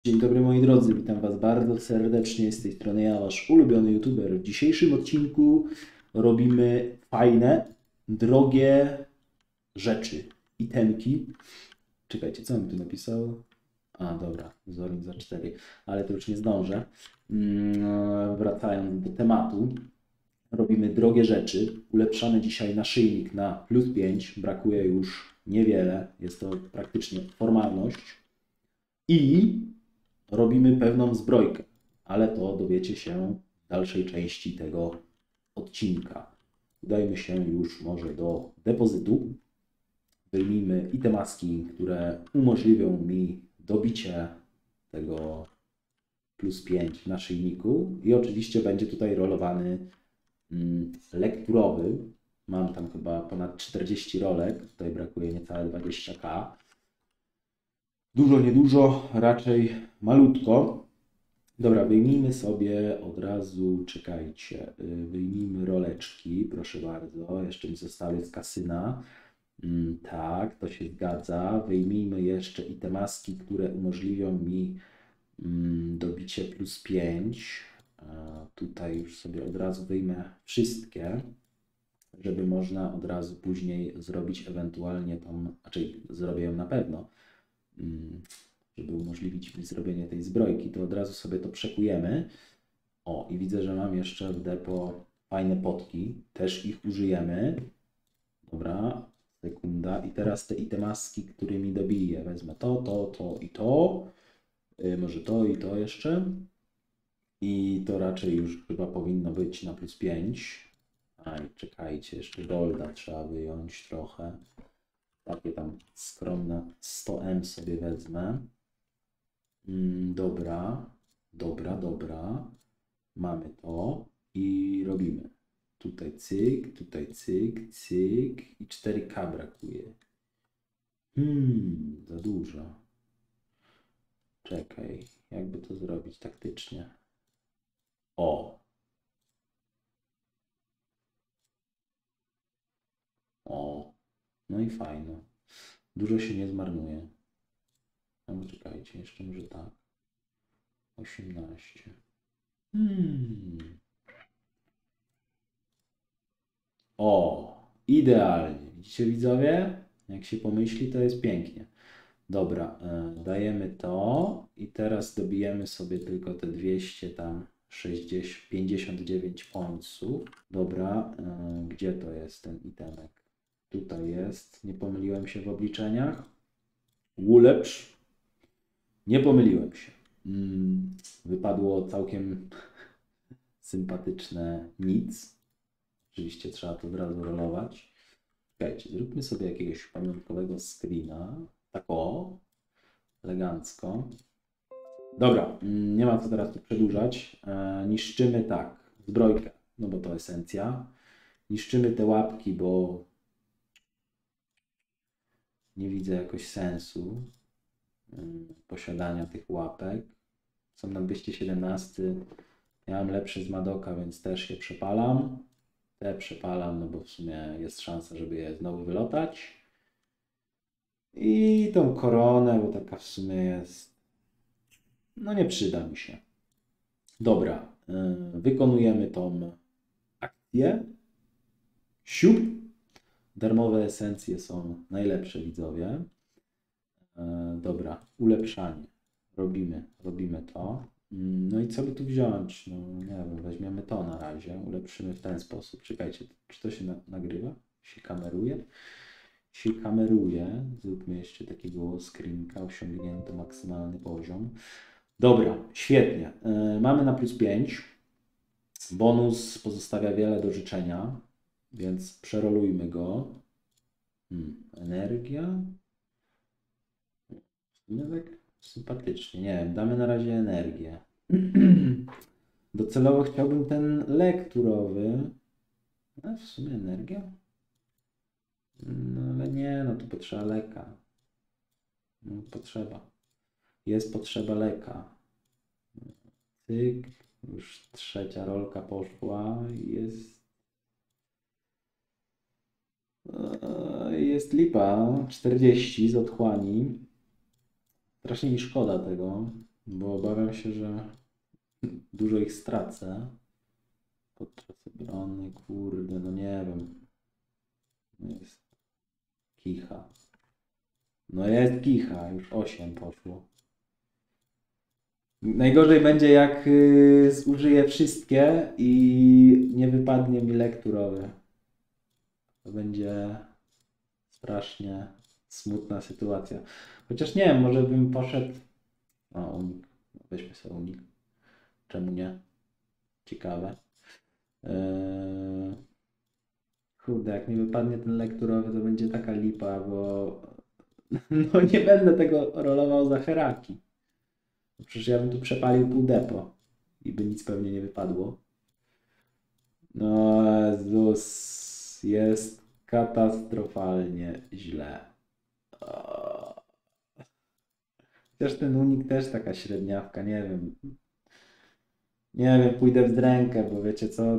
Dzień dobry moi drodzy, witam Was bardzo serdecznie. Z tej strony ja, Wasz ulubiony YouTuber. W dzisiejszym odcinku robimy fajne, drogie rzeczy, itemki. Czekajcie, co on tu napisał? A, dobra, wzornik za 4, ale to już nie zdążę. Wracając do tematu, robimy drogie rzeczy. Ulepszamy dzisiaj naszyjnik na +5, brakuje już niewiele, jest to praktycznie formalność. I robimy pewną zbrojkę, ale to dowiecie się w dalszej części tego odcinka. Udajmy się już może do depozytu. Wyjmijmy itemaski, które umożliwią mi dobicie tego +5 w naszyjniku i oczywiście będzie tutaj rolowany lekturowy. Mam tam chyba ponad 40 rolek, tutaj brakuje niecałe 20k. Dużo, niedużo, raczej malutko. Dobra, wyjmijmy sobie od razu, czekajcie, wyjmijmy roleczki, proszę bardzo. Jeszcze mi zostały z kasyna. Tak, to się zgadza. Wyjmijmy jeszcze i te maski, które umożliwią mi dobicie +5. Tutaj już sobie od razu wyjmę wszystkie, żeby można od razu później zrobić ewentualnie tą, znaczy zrobię ją na pewno, żeby umożliwić mi zrobienie tej zbrojki, to od razu sobie to przekujemy. O, i widzę, że mam jeszcze w depo fajne potki, też ich użyjemy. Dobra, sekunda. I teraz te itemaski, którymi dobiję, wezmę to i to. Może to i to jeszcze. I to raczej już chyba powinno być na +5. Aj, czekajcie, jeszcze golda trzeba wyjąć trochę. Takie tam skromne 100M sobie wezmę. Dobra, dobra. Mamy to i robimy. Tutaj cyk i 4K brakuje. Za dużo. Czekaj, jakby to zrobić taktycznie. O. O. No i fajno. Dużo się nie zmarnuje. No czekajcie, jeszcze może tak. 18. O, idealnie. Widzicie widzowie? Jak się pomyśli, to jest pięknie. Dobra, dajemy to i teraz dobijemy sobie tylko te 200 tam 60, 59 końców. Dobra, gdzie to jest ten itemek? Tutaj jest. Nie pomyliłem się w obliczeniach. Ulepsz. Nie pomyliłem się. Wypadło całkiem sympatyczne nic. Oczywiście trzeba to od razu rolować. Czekajcie, zróbmy sobie jakiegoś pamiątkowego screena. Tak o, elegancko. Dobra, nie ma co teraz tu przedłużać. Niszczymy tak, zbrojkę, no bo to esencja. Niszczymy te łapki, bo nie widzę jakoś sensu posiadania tych łapek. Są na 217. Ja mam lepszy z Madoka, więc też je przepalam. Te przepalam, no bo w sumie jest szansa, żeby je znowu wylotać. I tą koronę, bo taka w sumie jest, no nie przyda mi się. Dobra, wykonujemy tą akcję. Siup. Darmowe esencje są najlepsze, widzowie. Dobra, ulepszanie. Robimy to. No i co by tu wziąć? No nie wiem, weźmiemy to na razie. Ulepszymy w ten sposób. Czekajcie, czy to się nagrywa? Się kameruje? Się kameruje. Zróbmy jeszcze takiego screenka, osiągnięty maksymalny poziom. Dobra, świetnie. Mamy na +5. Bonus pozostawia wiele do życzenia, więc przerolujmy go. Energia. No tak sympatycznie. Nie wiem, damy na razie energię. Docelowo chciałbym ten lekturowy. A w sumie energia? No ale nie, no to potrzeba leka. No, potrzeba. Jest potrzeba leka. Cyk. Już trzecia rolka poszła. Jest lipa. 40 z otchłani. Strasznie mi szkoda tego, bo obawiam się, że dużo ich stracę. Podczas obrony, kurde, no nie wiem. No jest kicha. No jest kicha, już 8 poszło. Najgorzej będzie jak zużyję wszystkie i nie wypadnie mi lekturowy. To będzie strasznie smutna sytuacja. Chociaż nie wiem, może bym poszedł... O, unik. Weźmy sobie unik. Czemu nie? Ciekawe. Kurde, jak mi wypadnie ten lekturowy, to będzie taka lipa, bo no nie będę tego rolował za heraki. Przecież ja bym tu przepalił pół depo i by nic pewnie nie wypadło. No Jezus, jest katastrofalnie źle. Chociaż ten unik też taka średniawka, nie wiem. Nie wiem, pójdę w rękę, bo wiecie co?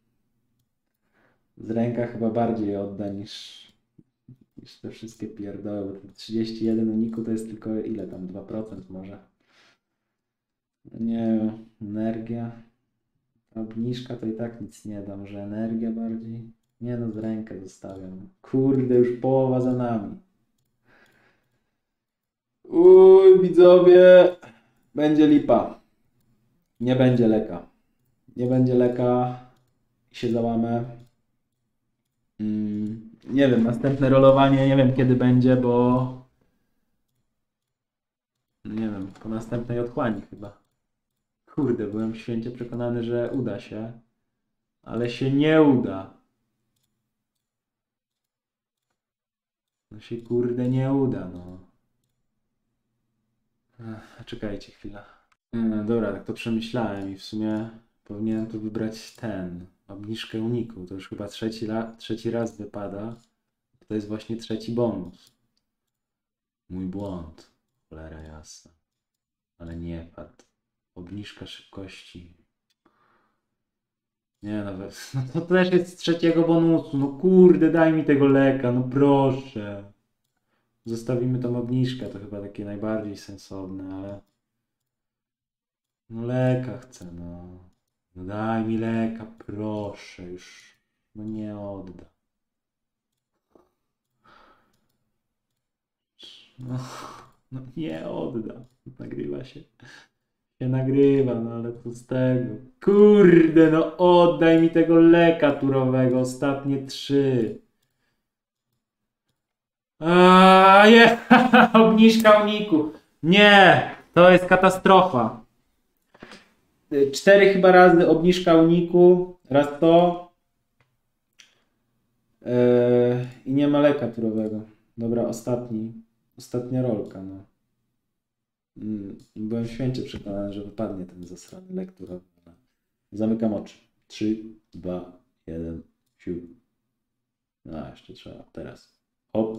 Z ręka chyba bardziej odda niż te wszystkie pierdoły, bo ten 31 uniku to jest tylko ile tam? 2% może. Nie wiem, energia. Obniżka to i tak nic nie da, może energia bardziej? Nie no, z rękę zostawiam. Kurde, już połowa za nami. Uj, widzowie, będzie lipa. Nie będzie leka. Nie będzie leka i się załamę. Nie wiem, następne rolowanie nie wiem kiedy będzie, bo nie wiem, po następnej otchłani chyba. Kurde, byłem święcie przekonany, że uda się, ale się nie uda. No się kurde nie uda, no. Czekajcie chwilę. Dobra, tak to przemyślałem i w sumie powinienem tu wybrać obniżkę uniku. To już chyba trzeci raz wypada. To jest właśnie trzeci bonus. Mój błąd. Cholera jasna. Ale nie padł. Obniżka szybkości. Nie no, no to też jest z trzeciego bonusu. No kurde, daj mi tego leka, no proszę. Zostawimy tą obniżkę, to chyba takie najbardziej sensowne, ale... No leka chcę, no. No daj mi leka, proszę, już. No nie odda. No nie odda. Nagrywa się. Się nagrywa, no ale co z tego? Kurde, no oddaj mi tego leka turowego, ostatnie 3. Je, obniżka uniku. Nie, to jest katastrofa. 4 chyba razy obniżka uniku, raz to. I nie ma leka turowego. Dobra, ostatnia rolka, no. Byłem święcie przekonany, że wypadnie ten zasrany lek turowy. Zamykam oczy. 3, 2, 1, siu. No, jeszcze trzeba. Teraz. Hop.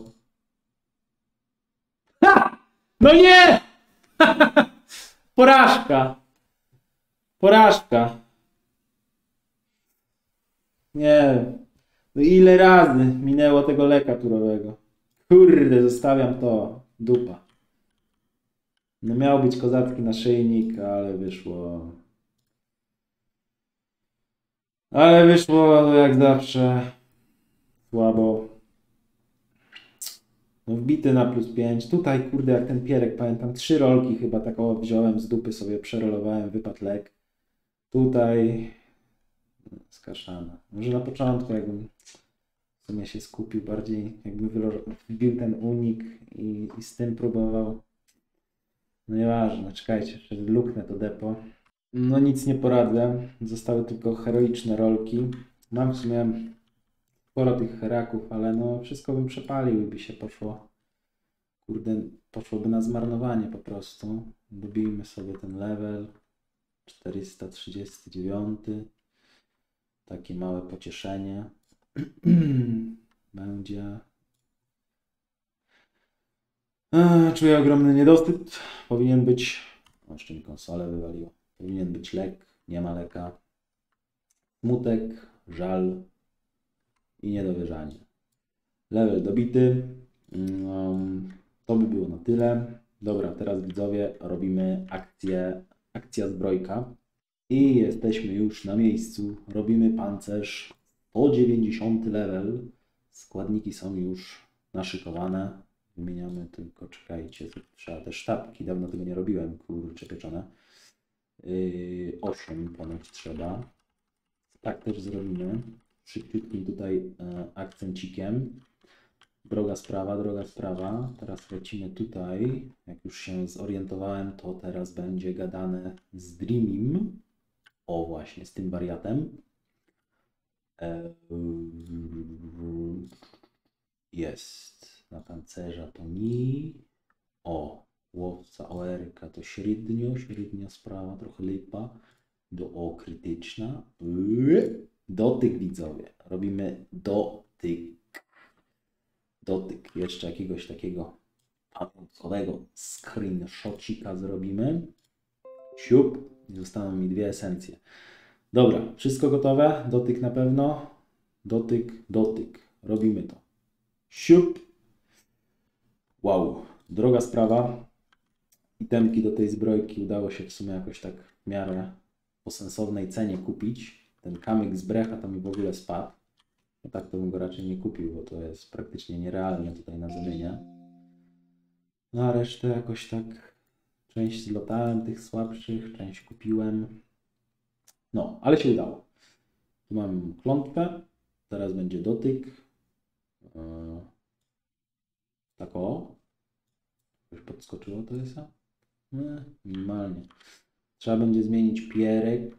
Ha! No nie! Porażka! Porażka! Nie. No ile razy minęło tego leka turowego? Kurde, zostawiam to. Dupa. No miał być kozacki naszyjnik, ale wyszło... Ale wyszło jak zawsze słabo. No wbity na +5. Tutaj kurde jak ten pierek, pamiętam 3 rolki chyba tak wziąłem z dupy sobie, przerolowałem, wypadł lek. Tutaj skaszana. Może na początku jakbym w sumie się skupił bardziej, jakbym wbił ten unik i z tym próbował. No nieważne, czekajcie, jeszcze luknę to depo. No nic nie poradzę, zostały tylko heroiczne rolki. Mam w sumie sporo tych heraków, ale no wszystko bym przepalił i by się poszło. Kurde, poszłoby na zmarnowanie po prostu. Dobijmy sobie ten level. 439. Takie małe pocieszenie. Będzie. Czuję ogromny niedosyt. Powinien być. Jeszcze mi konsolę wywaliło. Powinien być lek. Nie ma leka. Smutek, żal i niedowierzanie. Level dobity. To by było na tyle. Dobra, teraz widzowie robimy akcja zbrojka i jesteśmy już na miejscu. Robimy pancerz 190 level. Składniki są już naszykowane. Wymieniamy tylko, czekajcie, trzeba te sztabki, dawno tego nie robiłem, kurczę pieczone. 8 ponoć trzeba. Tak też zrobimy. Szybciutkim tutaj akcencikiem. Droga sprawa. Teraz lecimy tutaj. Jak już się zorientowałem, to teraz będzie gadane z Dreamim. O, właśnie, z tym wariatem. Jest. Na pancerza to ni. O, łowca OR-ka to średnio sprawa, trochę lipa. Do krytyczna. Dotyk, widzowie. Robimy dotyk. Jeszcze jakiegoś takiego pamiątkowego screenshotcika zrobimy. Siup. I zostaną mi 2 esencje. Dobra, wszystko gotowe. Dotyk na pewno. Dotyk. Robimy to. Siup. Wow. Droga sprawa. Itemki do tej zbrojki udało się w sumie jakoś tak w miarę po sensownej cenie kupić. Ten kamyk z brecha to mi w ogóle spadł. No tak to bym go raczej nie kupił, bo to jest praktycznie nierealne tutaj na zamienie. No a resztę jakoś tak część zlotałem tych słabszych, część kupiłem. No, ale się udało. Tu mam klątwę, teraz będzie dotyk. Tak o. Już podskoczyło to jest? Minimalnie. Trzeba będzie zmienić pierek.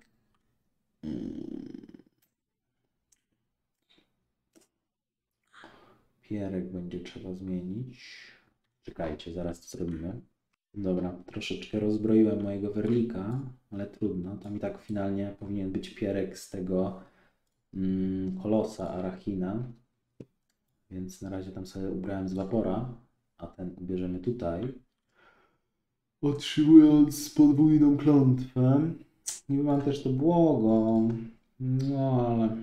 Pierek będzie trzeba zmienić. Czekajcie, zaraz to zrobimy. Dobra, troszeczkę rozbroiłem mojego werlika, ale trudno. Tam i tak finalnie powinien być pierek z tego kolosa Arachina. Więc na razie tam sobie ubrałem z Vapora, a ten ubierzemy tutaj. Otrzymując podwójną klątwę. Niby mam też to błogą. No ale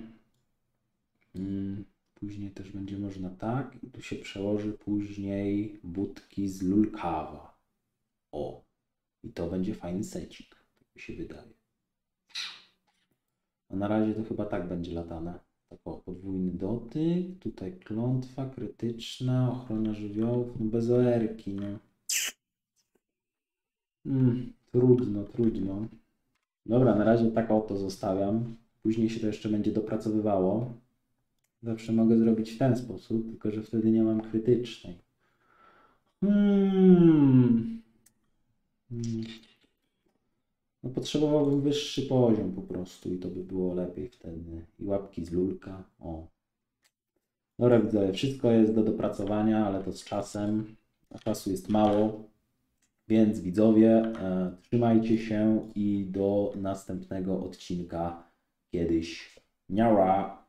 później też będzie można tak. I tu się przełoży później budki z Lulkawa. O. I to będzie fajny secik. Tak mi się wydaje. A na razie to chyba tak będzie latane. Tak o, podwójny dotyk. Tutaj klątwa krytyczna. Ochrona żywiołów. No bez OR-ki, no. Trudno. Dobra, na razie tak oto zostawiam. Później się to jeszcze będzie dopracowywało. Zawsze mogę zrobić w ten sposób, tylko że wtedy nie mam krytycznej. No potrzebowałbym wyższy poziom po prostu i to by było lepiej wtedy. I łapki z lulka. O. Dobra, widzowie, wszystko jest do dopracowania, ale to z czasem. A czasu jest mało. Więc widzowie, trzymajcie się i do następnego odcinka kiedyś. Niara!